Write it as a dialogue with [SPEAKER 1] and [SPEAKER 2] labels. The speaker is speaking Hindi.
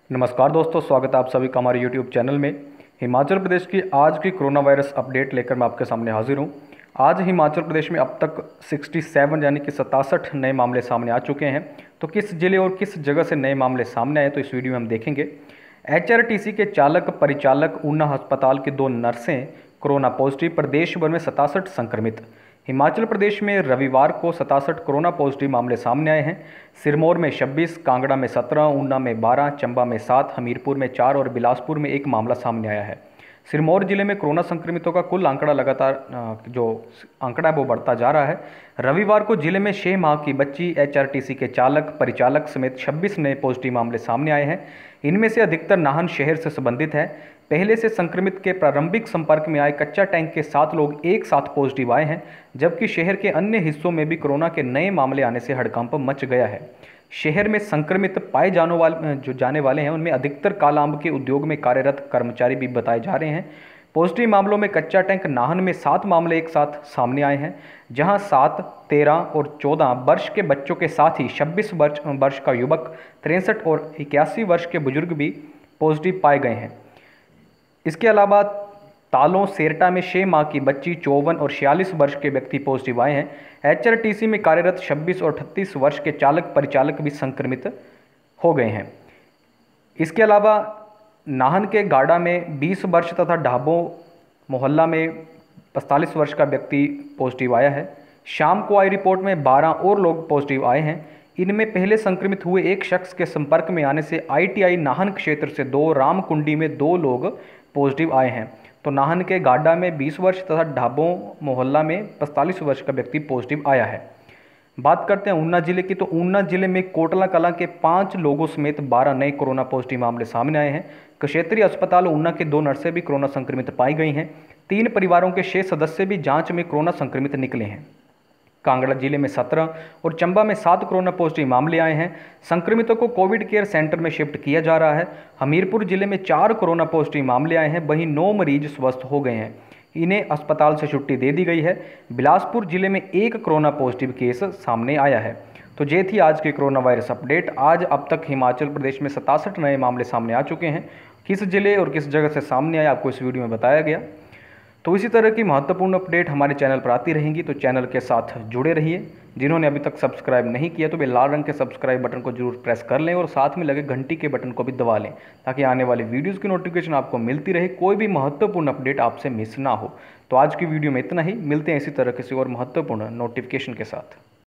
[SPEAKER 1] नमस्कार दोस्तों, स्वागत है आप सभी का हमारे YouTube चैनल में। हिमाचल प्रदेश की आज की कोरोना वायरस अपडेट लेकर मैं आपके सामने हाजिर हूं। आज हिमाचल प्रदेश में अब तक 67 यानी कि 67 नए मामले सामने आ चुके हैं। तो किस जिले और किस जगह से नए मामले सामने आए तो इस वीडियो में हम देखेंगे। HRTC के चालक परिचालक, ऊना अस्पताल की 2 नर्सें कोरोना पॉजिटिव, प्रदेश भर में 67 संक्रमित। हिमाचल प्रदेश में रविवार को 67 कोरोना पॉजिटिव मामले सामने आए हैं। सिरमौर में 26, कांगड़ा में 17, ऊना में 12, चंबा में 7, हमीरपुर में 4 और बिलासपुर में 1 मामला सामने आया है। सिरमौर जिले में कोरोना संक्रमितों का कुल आंकड़ा लगातार जो आंकड़ा है वो बढ़ता जा रहा है। रविवार को जिले में 6 माह की बच्ची, HRTC के चालक परिचालक समेत 26 नए पॉजिटिव मामले सामने आए हैं। इनमें से अधिकतर नाहन शहर से संबंधित है। पहले से संक्रमित के प्रारंभिक संपर्क में आए कच्चा टैंक के 7 लोग एक साथ पॉजिटिव आए हैं, जबकि शहर के अन्य हिस्सों में भी कोरोना के नए मामले आने से हड़कंप मच गया है। शहर में संक्रमित पाए जाने वाले हैं उनमें अधिकतर कालाअंब के उद्योग में कार्यरत कर्मचारी भी बताए जा रहे हैं। पॉजिटिव मामलों में कच्चा टैंक नाहन में 7 मामले एक साथ सामने आए हैं, जहां 7, 13 और 14 वर्ष के बच्चों के साथ ही 26 वर्ष का युवक, 63 और 81 वर्ष के बुजुर्ग भी पॉजिटिव पाए गए हैं। इसके अलावा तालों सेरटा में 6 माह की बच्ची, 54 और 46 वर्ष के व्यक्ति पॉजिटिव आए हैं। HRTC में कार्यरत 26 और 38 वर्ष के चालक परिचालक भी संक्रमित हो गए हैं। इसके अलावा नाहन के गाड़ा में 20 वर्ष तथा ढाबों मोहल्ला में 45 वर्ष का व्यक्ति पॉजिटिव आया है। शाम को आई रिपोर्ट में 12 और लोग पॉजिटिव आए हैं। इनमें पहले संक्रमित हुए एक शख्स के संपर्क में आने से ITI नाहन क्षेत्र से 2, रामकुंडी में 2 लोग पॉजिटिव आए हैं। तो नाहन के गाड़ा में 20 वर्ष तथा ढाबों मोहल्ला में 45 वर्ष का व्यक्ति पॉजिटिव आया है। बात करते हैं ऊना जिले की। तो ऊना जिले में कोटला कलां के 5 लोगों समेत 12 नए कोरोना पॉजिटिव मामले सामने आए हैं। क्षेत्रीय अस्पताल ऊना के 2 नर्सें भी कोरोना संक्रमित पाई गई हैं। 3 परिवारों के 6 सदस्य भी जांच में कोरोना संक्रमित निकले हैं। कांगड़ा जिले में 17 और चंबा में 7 कोरोना पॉजिटिव मामले आए हैं। संक्रमितों को कोविड केयर सेंटर में शिफ्ट किया जा रहा है। हमीरपुर जिले में 4 कोरोना पॉजिटिव मामले आए हैं, वहीं 9 मरीज स्वस्थ हो गए हैं। इन्हें अस्पताल से छुट्टी दे दी गई है। बिलासपुर जिले में 1 कोरोना पॉजिटिव केस सामने आया है। तो ये थी आज की कोरोना वायरस अपडेट। आज अब तक हिमाचल प्रदेश में 67 नए मामले सामने आ चुके हैं। किस जिले और किस जगह से सामने आए आपको इस वीडियो में बताया गया। तो इसी तरह की महत्वपूर्ण अपडेट हमारे चैनल पर आती रहेंगी, तो चैनल के साथ जुड़े रहिए। जिन्होंने अभी तक सब्सक्राइब नहीं किया तो वे लाल रंग के सब्सक्राइब बटन को जरूर प्रेस कर लें और साथ में लगे घंटी के बटन को भी दबा लें, ताकि आने वाली वीडियोज़ की नोटिफिकेशन आपको मिलती रहे, कोई भी महत्वपूर्ण अपडेट आपसे मिस ना हो। तो आज की वीडियो में इतना ही। मिलते हैं इसी तरह किसी और महत्वपूर्ण नोटिफिकेशन के साथ।